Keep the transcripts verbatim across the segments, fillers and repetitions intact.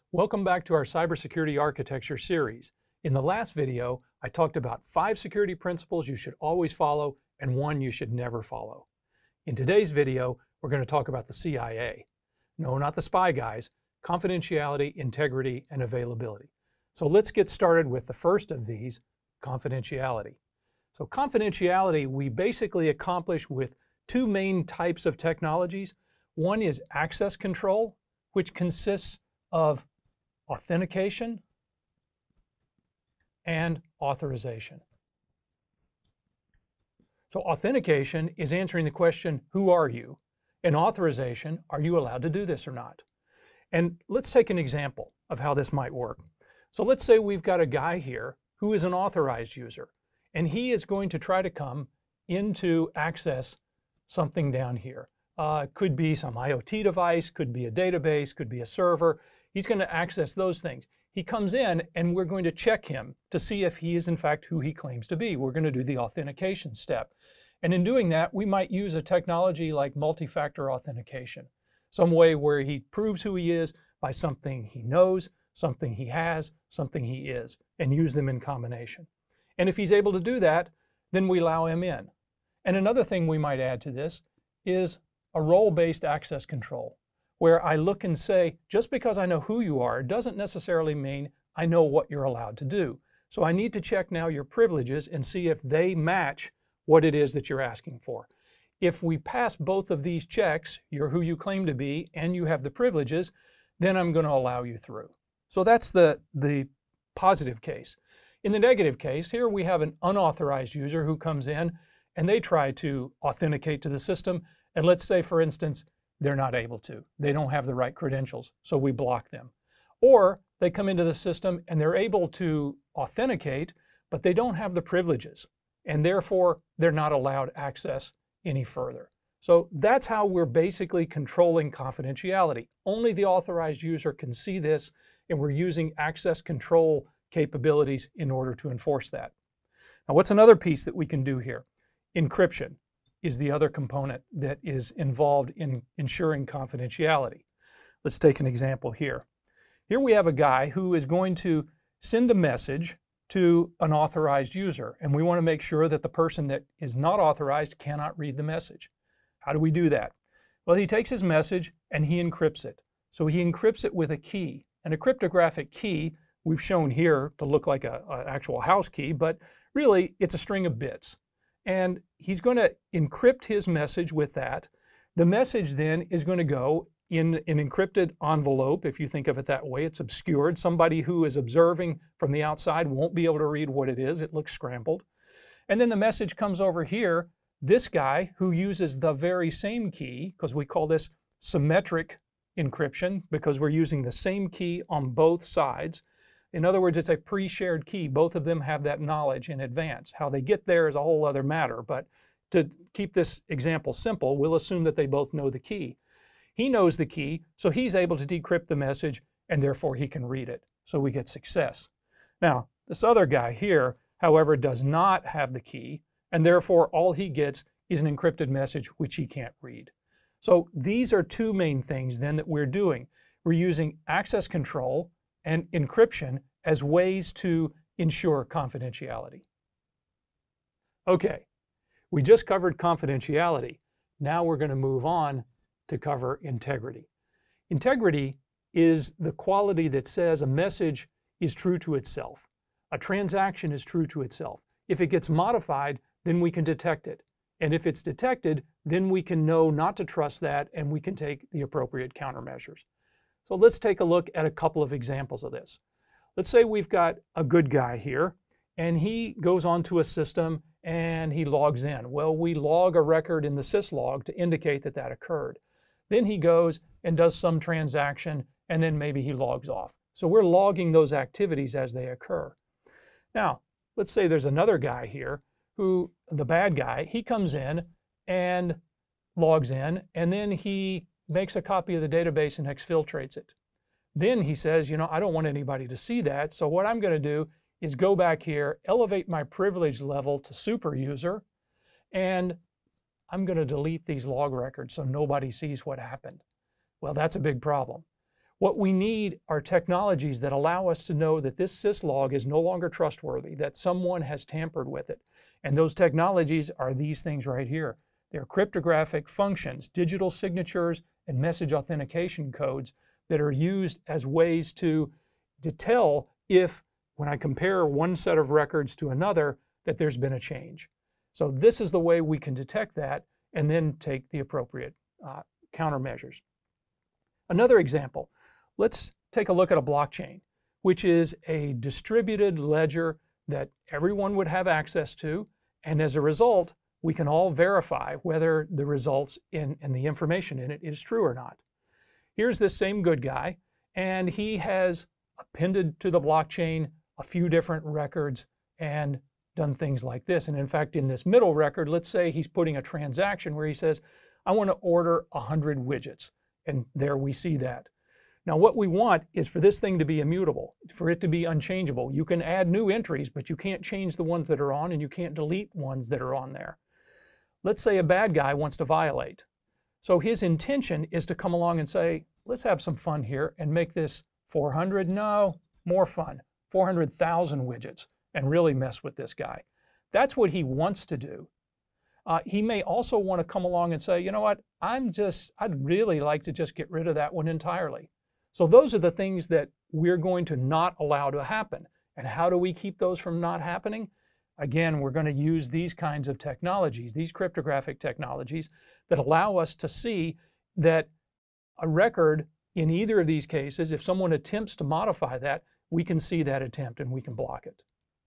Welcome back to our Cybersecurity Architecture series. In the last video, I talked about five security principles you should always follow and one you should never follow. In today's video, we're going to talk about the C I A. No, not the spy guys, confidentiality, integrity, and availability. So let's get started with the first of these, confidentiality. So confidentiality we basically accomplish with two main types of technologies. One is access control, which consists of authentication and authorization. So authentication is answering the question, who are you? And authorization, are you allowed to do this or not? And let's take an example of how this might work. So let's say we've got a guy here who is an authorized user, and he is going to try to come into access something down here. Uh, could be some I O T device, could be a database, could be a server. He's going to access those things. He comes in and we're going to check him to see if he is in fact who he claims to be. We're going to do the authentication step. And in doing that, we might use a technology like multi-factor authentication. Some way where he proves who he is by something he knows, something he has, something he is, and use them in combination. And if he's able to do that, then we allow him in. And another thing we might add to this is a role-based access control, where I look and say, just because I know who you are doesn't necessarily mean I know what you're allowed to do. So I need to check now your privileges and see if they match what it is that you're asking for. If we pass both of these checks, you're who you claim to be and you have the privileges, then I'm going to allow you through. So that's the, the positive case. In the negative case, here we have an unauthorized user who comes in and they try to authenticate to the system. And let's say, for instance, they're not able to. They don't have the right credentials, so we block them. Or they come into the system and they're able to authenticate, but they don't have the privileges, and therefore they're not allowed access any further. So that's how we're basically controlling confidentiality. Only the authorized user can see this, and we're using access control capabilities in order to enforce that. Now, what's another piece that we can do here? Encryption is the other component that is involved in ensuring confidentiality. Let's take an example here. Here we have a guy who is going to send a message to an authorized user, and we want to make sure that the person that is not authorized cannot read the message. How do we do that? Well, he takes his message and he encrypts it. So he encrypts it with a key. And a cryptographic key we've shown here to look like an actual house key, but really it's a string of bits. And he's going to encrypt his message with that. The message then is going to go in an encrypted envelope. If you think of it that way, it's obscured. Somebody who is observing from the outside won't be able to read what it is. It looks scrambled. And then the message comes over here. This guy who uses the very same key, because we call this symmetric encryption because we're using the same key on both sides. In other words, it's a pre-shared key. Both of them have that knowledge in advance. How they get there is a whole other matter, but to keep this example simple, we'll assume that they both know the key. He knows the key, so he's able to decrypt the message, and therefore he can read it. So we get success. Now, this other guy here, however, does not have the key, and therefore all he gets is an encrypted message which he can't read. So these are two main things then that we're doing. We're using access control and encryption as ways to ensure confidentiality. Okay, we just covered confidentiality. Now we're going to move on to cover integrity. Integrity is the quality that says a message is true to itself. A transaction is true to itself. If it gets modified, then we can detect it. And if it's detected, then we can know not to trust that and we can take the appropriate countermeasures. So let's take a look at a couple of examples of this. Let's say we've got a good guy here and he goes onto a system and he logs in. Well, we log a record in the syslog to indicate that that occurred. Then he goes and does some transaction and then maybe he logs off. So we're logging those activities as they occur. Now, let's say there's another guy here who, the bad guy, he comes in and logs in and then he makes a copy of the database and exfiltrates it. Then he says, you know, I don't want anybody to see that, so what I'm going to do is go back here, elevate my privilege level to super user, and I'm going to delete these log records so nobody sees what happened. Well, that's a big problem. What we need are technologies that allow us to know that this syslog is no longer trustworthy, that someone has tampered with it. And those technologies are these things right here. They're cryptographic functions, digital signatures, and message authentication codes that are used as ways to, to tell if, when I compare one set of records to another, that there's been a change. So this is the way we can detect that and then take the appropriate uh, countermeasures. Another example, let's take a look at a blockchain, which is a distributed ledger that everyone would have access to, and as a result, we can all verify whether the results in, and the information in it is true or not. Here's this same good guy, and he has appended to the blockchain a few different records and done things like this. And in fact, in this middle record, let's say he's putting a transaction where he says, I want to order one hundred widgets. And there we see that. Now what we want is for this thing to be immutable, for it to be unchangeable. You can add new entries, but you can't change the ones that are on, and you can't delete ones that are on there. Let's say a bad guy wants to violate. So his intention is to come along and say, let's have some fun here and make this four hundred, no, more fun, four hundred thousand widgets, and really mess with this guy. That's what he wants to do. Uh, he may also want to come along and say, you know what, I'm just, I'd really like to just get rid of that one entirely. So those are the things that we're going to not allow to happen. And how do we keep those from not happening? Again, we're going to use these kinds of technologies, these cryptographic technologies that allow us to see that a record in either of these cases, if someone attempts to modify that, we can see that attempt and we can block it.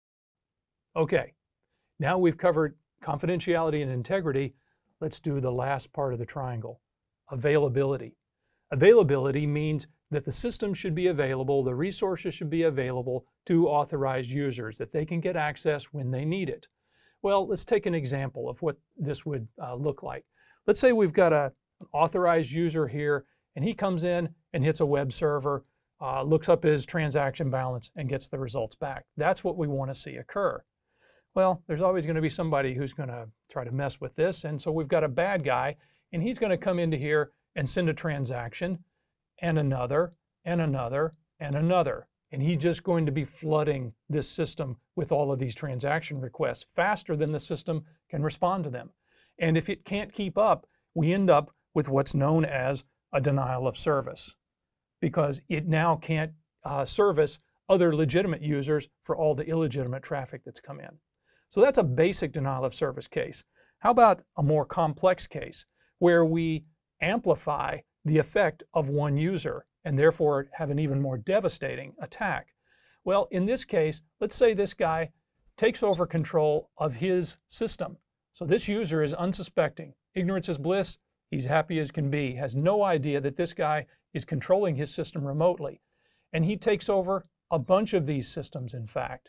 Okay, now we've covered confidentiality and integrity. Let's do the last part of the triangle, availability. Availability means that the system should be available, the resources should be available to authorized users, that they can get access when they need it. Well, let's take an example of what this would uh, look like. Let's say we've got a, an authorized user here, and he comes in and hits a web server, uh, looks up his transaction balance, and gets the results back. That's what we want to see occur. Well, there's always going to be somebody who's going to try to mess with this, and so we've got a bad guy, and he's going to come into here and send a transaction, and another, and another, and another. And he's just going to be flooding this system with all of these transaction requests faster than the system can respond to them. And if it can't keep up, we end up with what's known as a denial of service, because it now can't uh, service other legitimate users for all the illegitimate traffic that's come in. So that's a basic denial of service case. How about a more complex case where we amplify the effect of one user and therefore have an even more devastating attack? Well, in this case, let's say this guy takes over control of his system. So this user is unsuspecting. Ignorance is bliss. He's happy as can be, has no idea that this guy is controlling his system remotely. And he takes over a bunch of these systems, in fact.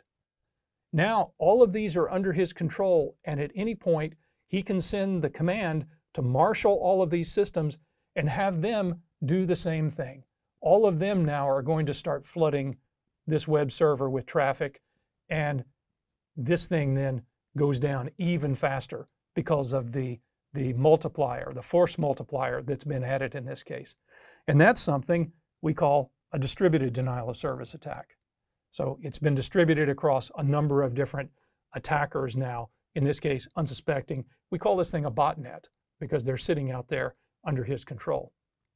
Now, all of these are under his control, and at any point, he can send the command to marshal all of these systems and have them do the same thing. All of them now are going to start flooding this web server with traffic, and this thing then goes down even faster because of the, the multiplier, the force multiplier that's been added in this case. And that's something we call a distributed denial of service attack. So it's been distributed across a number of different attackers now, in this case, unsuspecting. We call this thing a botnet because they're sitting out there under his control.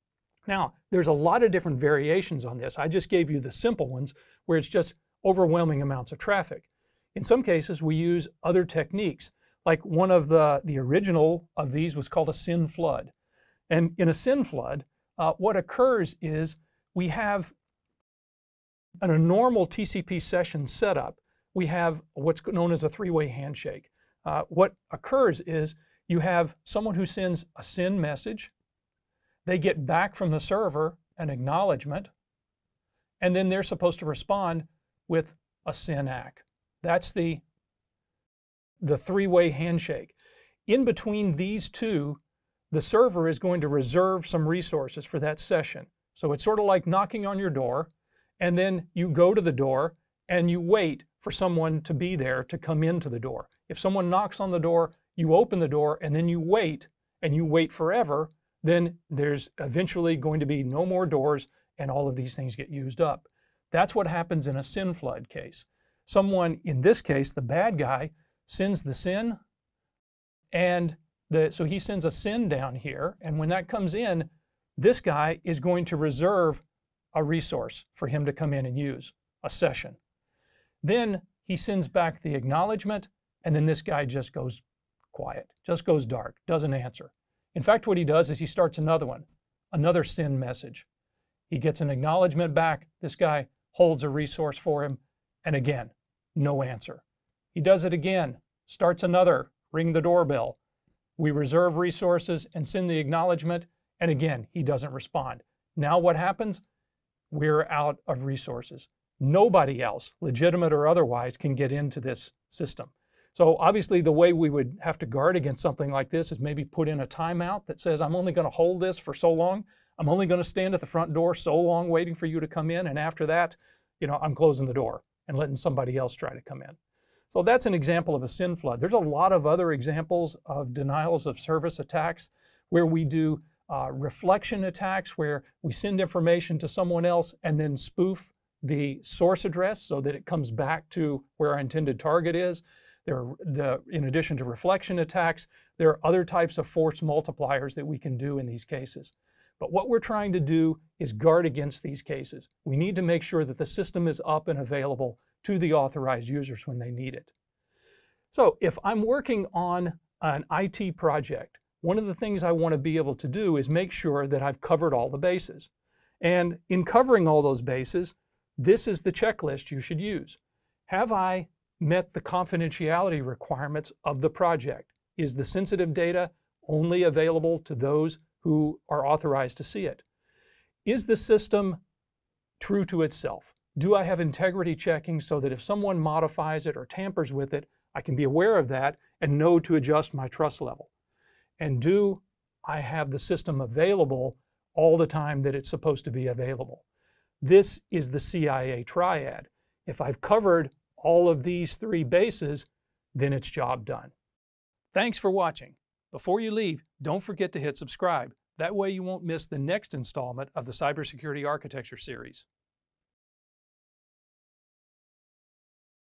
Now, there's a lot of different variations on this. I just gave you the simple ones where it's just overwhelming amounts of traffic. In some cases, we use other techniques. Like one of the, the original of these was called a SYN flood. And in a SYN flood, uh, what occurs is we have, in a normal T C P session setup, we have what's known as a three-way handshake. Uh, what occurs is you have someone who sends a SYN message, they get back from the server an acknowledgement, and then they're supposed to respond with a SYN A C K. That's the, the three-way handshake. In between these two, the server is going to reserve some resources for that session. So it's sort of like knocking on your door, and then you go to the door and you wait for someone to be there to come into the door. If someone knocks on the door, you open the door and then you wait, and you wait forever, then there's eventually going to be no more doors and all of these things get used up. That's what happens in a SYN flood case. Someone, in this case, the bad guy, sends the SYN, and the, so he sends a SYN down here, and when that comes in, this guy is going to reserve a resource for him to come in and use, a session. Then he sends back the acknowledgement, and then this guy just goes quiet, just goes dark, doesn't answer. In fact, what he does is he starts another one, another SYN message. He gets an acknowledgement back, this guy holds a resource for him, and again, no answer. He does it again, starts another, ring the doorbell. We reserve resources and send the acknowledgement, and again, he doesn't respond. Now what happens? We're out of resources. Nobody else, legitimate or otherwise, can get into this system. So obviously the way we would have to guard against something like this is maybe put in a timeout that says, I'm only going to hold this for so long. I'm only going to stand at the front door so long waiting for you to come in, and after that, you know, I'm closing the door and letting somebody else try to come in. So that's an example of a SYN flood. There's a lot of other examples of denials of service attacks where we do uh, reflection attacks, where we send information to someone else and then spoof the source address so that it comes back to where our intended target is. There are the, in addition to reflection attacks, there are other types of force multipliers that we can do in these cases. But what we're trying to do is guard against these cases. We need to make sure that the system is up and available to the authorized users when they need it. So if I'm working on an I T project, one of the things I want to be able to do is make sure that I've covered all the bases. And in covering all those bases, this is the checklist you should use. Have I met the confidentiality requirements of the project? Is the sensitive data only available to those who are authorized to see it? Is the system true to itself? Do I have integrity checking so that if someone modifies it or tampers with it, I can be aware of that and know to adjust my trust level? And do I have the system available all the time that it's supposed to be available? This is the C I A Triad. If I've covered all of these three bases, then it's job done. Thanks for watching. Before you leave, don't forget to hit subscribe. That way you won't miss the next installment of the Cybersecurity Architecture series.